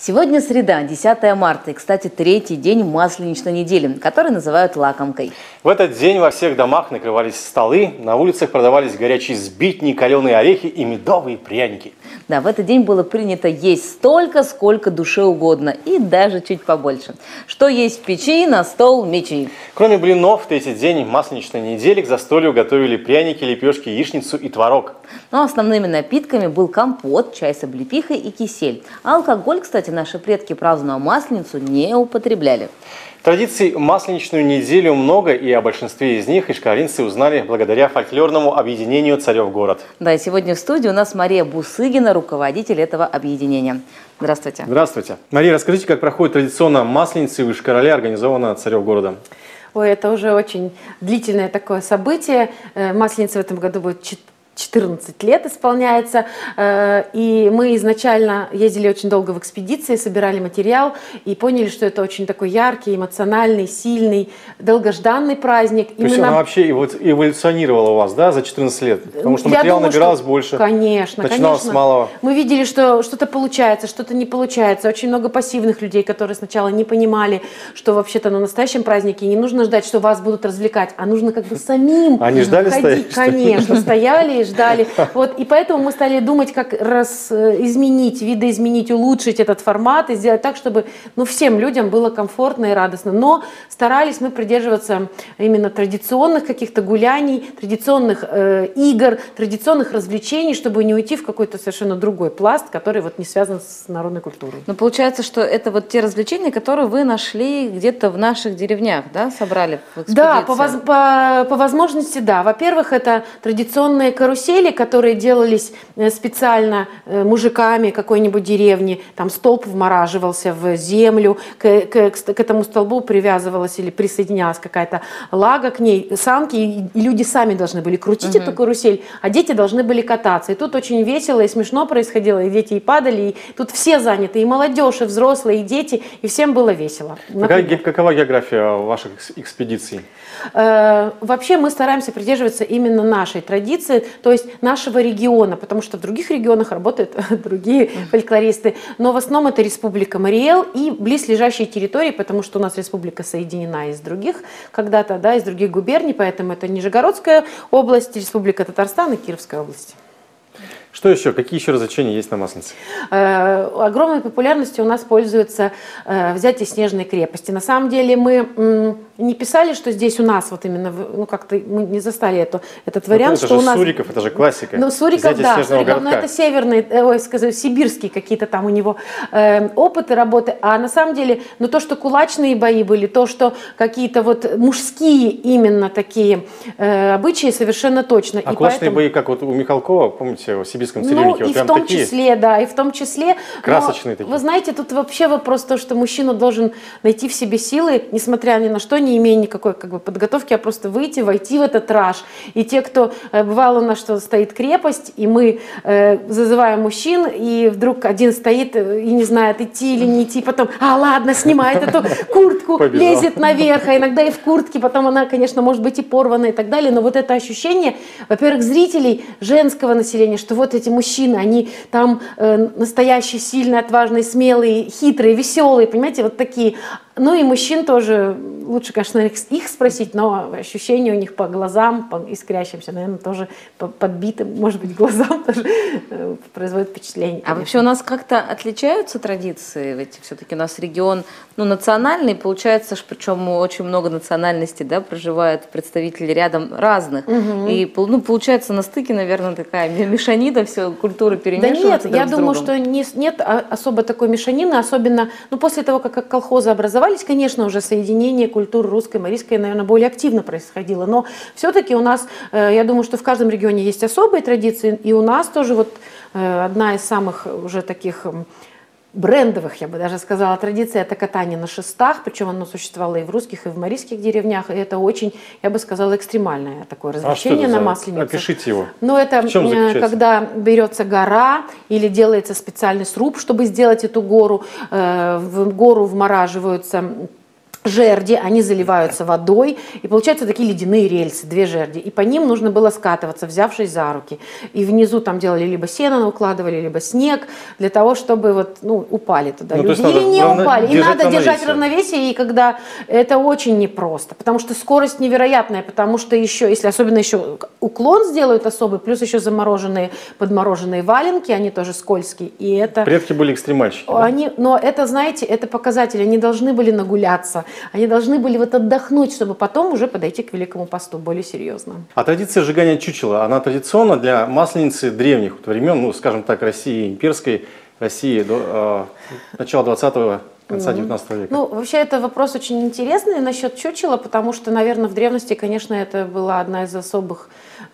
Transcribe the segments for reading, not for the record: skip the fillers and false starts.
Сегодня среда, 10 марта, и, кстати, третий день Масленичной недели, который называют лакомкой. В этот день во всех домах накрывались столы, на улицах продавались горячие сбитни, каленые орехи и медовые пряники. Да, в этот день было принято есть столько, сколько душе угодно, и даже чуть побольше. Что есть в печи, на стол мечи. Кроме блинов, в третий день Масленичной недели к застолью готовили пряники, лепешки, яичницу и творог. Но основными напитками был компот, чай с облепихой и кисель. А алкоголь, кстати, наши предки, празднуя Масленицу, не употребляли. Традиций Масленичную неделю много, и о большинстве из них ишкаринцы узнали благодаря фольклорному объединению «Царев город». Да, и сегодня в студии у нас Мария Бусыгина, руководитель этого объединения. Здравствуйте. Здравствуйте. Мария, расскажите, как проходит традиционно Масленица в Ишкарале, организована «Царев города». Ой, это уже очень длительное такое событие. Масленица в этом году будет 14 лет исполняется, и мы изначально ездили очень долго в экспедиции, собирали материал и поняли, что это очень такой яркий, эмоциональный, сильный, долгожданный праздник. То есть она вообще эволюционировала у вас, да, за 14 лет? Потому что материал набиралось больше, конечно, начиналось с малого. Мы видели, что что-то получается, что-то не получается. Очень много пассивных людей, которые сначала не понимали, что вообще-то на настоящем празднике не нужно ждать, что вас будут развлекать, а нужно как бы самим Они ждали ходить. Конечно, стояли ждали. Вот, и поэтому мы стали думать, как изменить, видоизменить, улучшить этот формат и сделать так, чтобы всем людям было комфортно и радостно. Но старались мы придерживаться именно традиционных каких-то гуляний, традиционных игр, традиционных развлечений, чтобы не уйти в какой-то совершенно другой пласт, который вот не связан с народной культурой. Но получается, что это вот те развлечения, которые вы нашли где-то в наших деревнях, да, собрали в экспедиции? Да, по возможности, да. Во-первых, это традиционные карусели, которые делались специально мужиками какой-нибудь деревни. Там столб вмораживался в землю, к этому столбу привязывалась или присоединялась какая-то лага к ней, санки, и люди сами должны были крутить эту карусель, а дети должны были кататься. И тут очень весело и смешно происходило, и дети и падали, и тут все заняты, и молодежь, и взрослые, и дети, и всем было весело. Какова география ваших экспедиций? Вообще мы стараемся придерживаться именно нашей традиции, то есть нашего региона, потому что в других регионах работают другие фольклористы, но в основном это Республика Марий-Эл и близлежащие территории, потому что у нас республика соединена из других когда-то, да, из других губерний, поэтому это Нижегородская область, Республика Татарстан и Кировская область. Что еще? Какие еще развлечения есть на Масленице? Огромной популярностью у нас пользуется взятие снежной крепости. На самом деле мы не писали, что здесь у нас вот именно, как-то мы не застали этот вариант. Это что же у нас... Суриков, это же классика. Ну, Суриков, да, Суриков, но это северный, сибирские какие-то там у него опыты работы. А на самом деле, то, что кулачные бои были, то, что какие-то вот мужские именно такие обычаи, совершенно точно. А кулачные бои, как вот у Михалкова, помните, в сибирском цирюльнике? И в том числе, да, и в том числе. Красочные такие. Вы знаете, тут вообще вопрос то, что мужчина должен найти в себе силы, несмотря ни на что, не имея никакой подготовки, а просто войти в этот раж. И те, кто бывало у нас, что стоит крепость, и мы зазываем мужчин, и вдруг один стоит и не знает, идти или не идти, потом, ладно, снимает эту куртку, лезет наверх, а иногда и в куртке, потом она, конечно, может быть и порвана и так далее, но вот это ощущение, во-первых, зрителей женского населения, что вот эти мужчины, они там настоящие, сильные, отважные, смелые, хитрые, веселые, понимаете, вот такие. Ну и мужчин тоже, лучше, конечно, их спросить, но ощущения у них по глазам, по искрящимся, наверное, тоже подбитым, может быть, глазам тоже производит впечатление. А вообще у нас как-то отличаются традиции? Ведь все-таки у нас регион национальный, получается, причем очень много национальностей, да, проживают представители рядом разных. И получается на стыке, наверное, такая мешанина, все культуры перемешиваются. Да нет, я думаю, что нет особо такой мешанины, особенно после того, как колхозы образовались, конечно, уже соединение культур русской, марийской, наверное, более активно происходило. Но все-таки у нас, я думаю, что в каждом регионе есть особые традиции, и у нас тоже вот одна из самых уже таких брендовых, я бы даже сказала, традиция — это катание на шестах, причем оно существовало и в русских, и в марийских деревнях, и это очень, я бы сказала, экстремальное такое развлечение на Масленицу. Опишите его. Ну, это когда берется гора или делается специальный сруб, чтобы сделать эту гору, в гору вмораживаются жерди, они заливаются водой, и получаются такие ледяные рельсы, 2 жерди. И по ним нужно было скатываться, взявшись за руки. И внизу там делали либо сено укладывали, либо снег, для того, чтобы вот, ну, упали туда люди. Или не упали. И надо держать равновесие, и когда это очень непросто, потому что скорость невероятная, потому что еще, если особенно еще уклон сделают особый, плюс еще замороженные, подмороженные валенки, они тоже скользкие. И это... Предки были экстремальщики. Они, да? Но это, знаете, это показатель, они должны были нагуляться. Они должны были вот отдохнуть, чтобы потом уже подойти к Великому посту более серьезно. А традиция сжигания чучела, она традиционна для масленицы древних времен, ну, скажем так, России имперской, России до начала 20-го, конца 19 века? Ну, вообще, это вопрос очень интересный насчет чучела, потому что, наверное, в древности, конечно, это была один из особых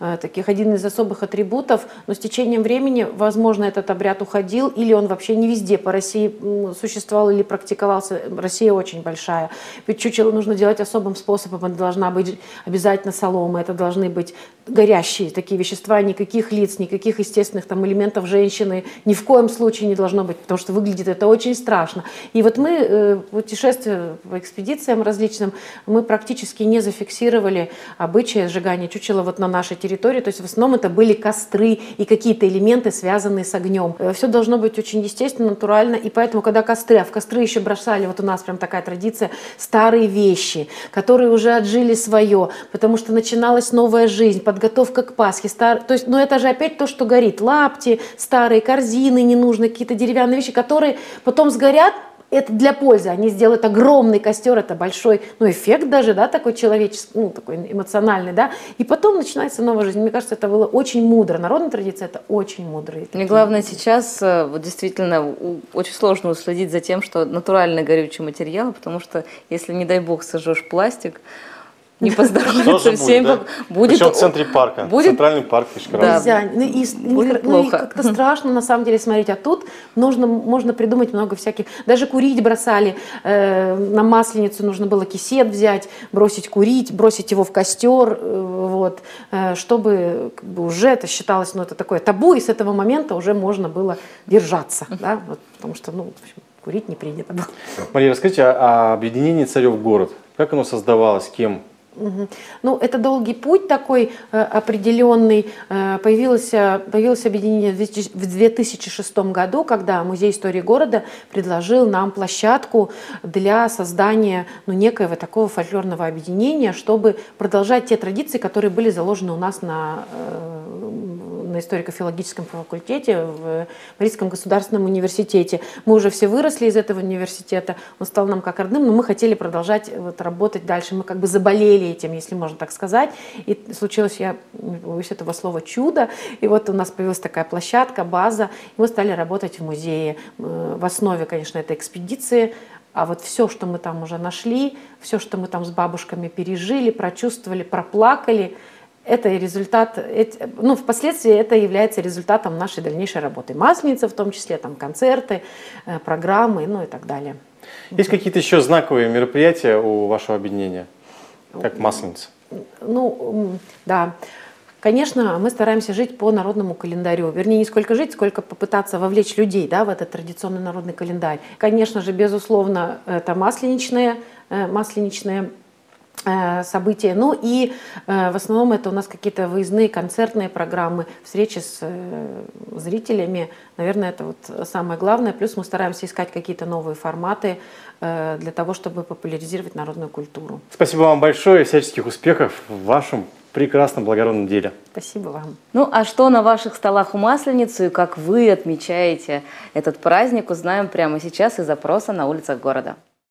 атрибутов, но с течением времени, возможно, этот обряд уходил, или он вообще не везде по России существовал или практиковался. Россия очень большая. Ведь чучело нужно делать особым способом, это должна быть обязательно солома, это должны быть горящие такие вещества, никаких лиц, никаких естественных там элементов женщины ни в коем случае не должно быть, потому что выглядит это очень страшно. И вот мы, путешествуя по экспедициям различным, мы практически не зафиксировали обычаи сжигания чучела вот на нашей территории, то есть в основном это были костры и какие-то элементы, связанные с огнем. Все должно быть очень естественно, натурально, и поэтому, когда а в костры еще бросали, вот у нас прям такая традиция, старые вещи, которые уже отжили свое, потому что начиналась новая жизнь, подготовка к Пасхе, то есть, но это же опять то, что горит, лапти, старые корзины ненужные, какие-то деревянные вещи, которые потом сгорят. Это для пользы. Они сделают огромный костер, это большой, ну, эффект даже, да, такой человеческий, ну, такой эмоциональный, да. И потом начинается новая жизнь. Мне кажется, это было очень мудро. Народная традиция – это очень мудро. Мне главное сейчас, вот действительно, очень сложно уследить за тем, что натуральный горючий материал, потому что если, не дай бог, сожжешь пластик, не поздоровится всем. Да? Будет, причем в центре парка, центральный парк Ишкарал. Да. Нельзя. Будет И как-то страшно на самом деле смотреть. А тут можно придумать много всяких. Даже курить бросали. На Масленицу нужно было кисет взять, бросить курить, бросить его в костер, вот, чтобы как бы уже это считалось, ну, это такое табу, и с этого момента уже можно было держаться. Да? Вот, потому что, ну, в общем, курить не принято было. Мария, расскажите о объединении царев в город. Как оно создавалось, кем? Ну, это долгий путь такой определенный. Появилось объединение в 2006 году, когда Музей истории города предложил нам площадку для создания, ну, некоего такого фольклорного объединения, чтобы продолжать те традиции, которые были заложены у нас на историко-филологическом факультете в Марийском государственном университете. Мы уже все выросли из этого университета, он стал нам как родным, но мы хотели продолжать вот работать дальше. Мы как бы заболели этим, если можно так сказать. И случилось, я не боюсь этого слова, чудо. И вот у нас появилась такая площадка, база, и мы стали работать в музее. В основе, конечно, это экспедиции, а вот все, что мы там уже нашли, все, что мы там с бабушками пережили, прочувствовали, проплакали, это результат, ну, впоследствии это является результатом нашей дальнейшей работы. Масленица в том числе, там концерты, программы, ну и так далее. Есть какие-то еще знаковые мероприятия у вашего объединения, как Масленица? Ну, да. Конечно, мы стараемся жить по народному календарю. Вернее, не сколько жить, сколько попытаться вовлечь людей, да, в этот традиционный народный календарь. Конечно же, безусловно, это масленичные события. Ну и в основном это у нас какие-то выездные концертные программы, встречи с зрителями. Наверное, это вот самое главное. Плюс мы стараемся искать какие-то новые форматы для того, чтобы популяризировать народную культуру. Спасибо вам большое, всяческих успехов в вашем прекрасном благородном деле. Спасибо вам. Ну, а что на ваших столах у Масленицы и как вы отмечаете этот праздник, узнаем прямо сейчас из опроса на улицах города.